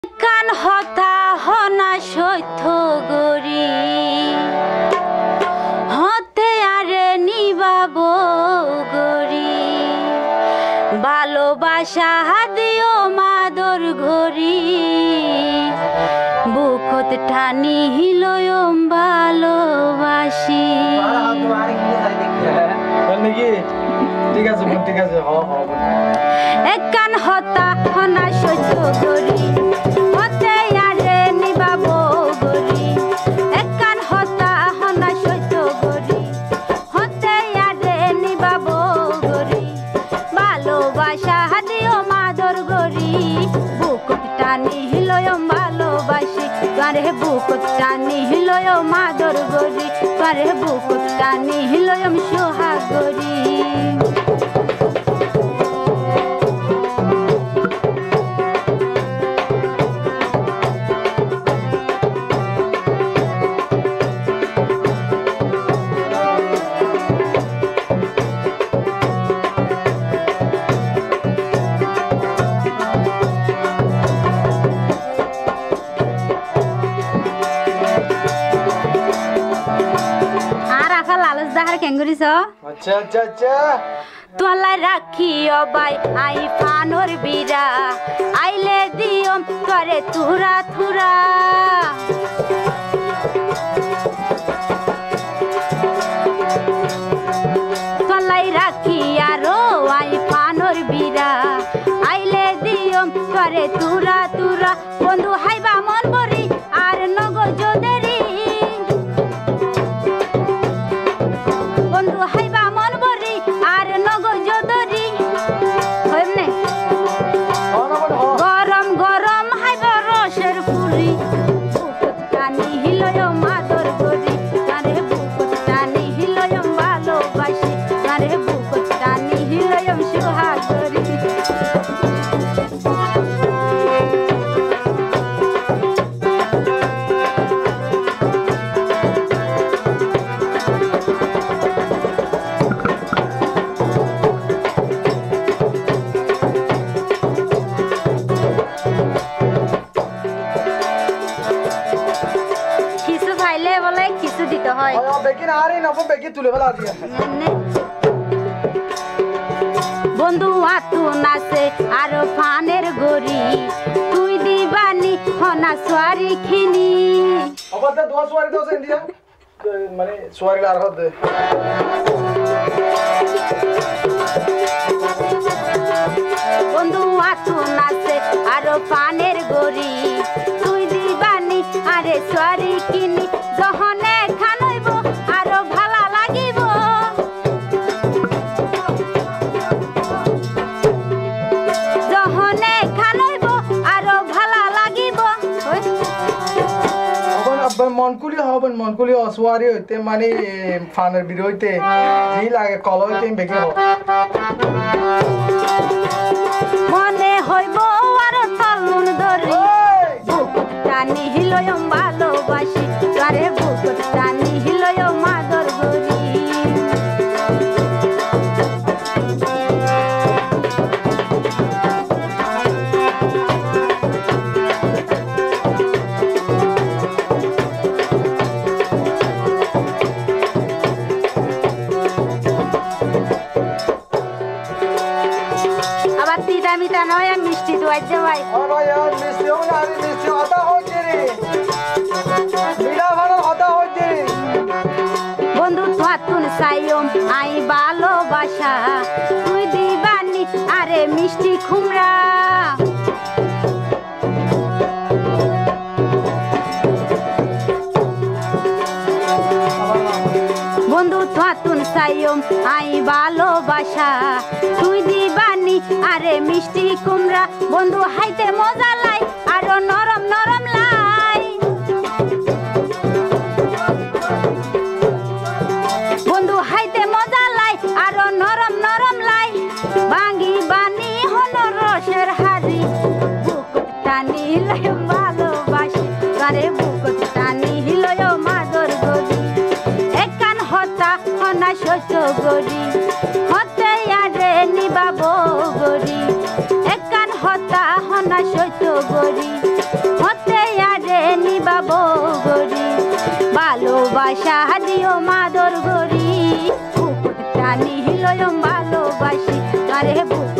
কান হতা হনা সত্য গরি হতে আরে নিবাব গরি ভালোবাসা দিও মাদর ঘরি বুকত টানি হিলয়ম ভালোবাসি। কান হতা হনা সত্য গরি হতে আরে নিবাব গরি কান হতা হনা সত্য গরি হতে আরে নিবাব গরি ভালোবাসা দিও মাদর গরি বুকত টানি হিলয়ম ভালোবাসি তারে বুকত টানি হিলয়ম মাদর গরি তারে বুকত টানি হিলয়ম সোহাগ গরি। আচ্ছা আচ্ছা আচ্ছা তোলাই রাখি অবাই আই ফানোর বিরা আইলে দিয়ম করে তুরা তুরা তোলাই রাখি আরো আই ফানোর বিরা আইলে দিয়ম করে তুরা তুরা বন্ধু হাইবা মন বরি আর নগর জোদেরি বন্ধু হাইবা মন বরি আর নগর জোদরি হইমনে গরম গরম হাইবা রসের পুরি বুকত টানি হিলয়ম মাদর গরি তারে বুকত টানি হিলয়ম ভালোবাসি তারে বুকত টানি হিলয়ম সোহাগ গরি। বন্ধু আতু নাচে আর ফানের গরি তুই দিবানি হনা সোয়ারি খিনি বন্ধু আতু নাচে আর ফানের গরি তুই দিবানি আরে সোয়ারি কিনি যহনে খানইব আরো ভালা লাগিব যহনে খানইব আরো ভালা লাগিব মনকুলি হবেন মনকুলি অসুয়ারি হইতে মানে ফানের বিড়ি হইতে জি লাগে কল হইতে বেগে হোক মনে হইব আর তলুন ধরি বুকত টানি হিলয়ম ভালোবাসি তারে বুকত টানি হিলয়ম মাদর গরি। আবার তিতা মিতা নয় মিষ্টি দোয়াই দেওয়াই বন্ধু তুন সাইম আই ভালোবাসা তুই দিবানি আরে মিষ্টি খুমরা বন্ধু তুন সাইম আই ভালোবাসা তুই দিবানি আরে মিষ্টি কুমড়া বন্ধু হাইতে মজা লাই আরো নরম নরম লাই বন্ধু হাইতে মজা লাই আরো নরম নরম লাই ভাঙ্গি বানি হলো রসের হাড়ি বুকত টানি হিলয়ম ভালোবাসি তারে বুকত টানি হিলয়ম মাদর গরি কান হতা হনা সত্য গরি হতে আরে নিবাব গরি কান হতা হনা সত্য গরি তোমারে বুক